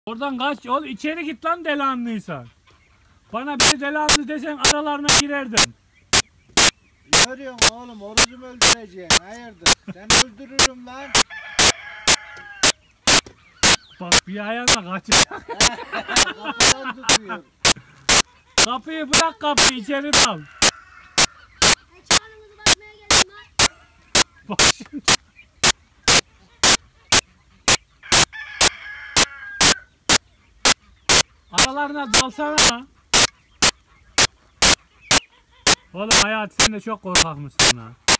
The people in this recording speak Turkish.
Oradan kaç oğlum, içeri git lan delanlıysan. Bana bir delanlı desen aralarına girerdim. Görüyorsun oğlum, orucumu öldüreceksin, hayırdır? Seni öldürürüm lan. Bak bir ayağına kaçacak. Kapıdan tutuyor. Kapıyı bırak, kapıyı içeri dal. Çıkarımızı bakmaya geldim lan. Bak şimdi. Aralarına dalsana. Oğlum Hayati, sen de çok korkakmışsın ha.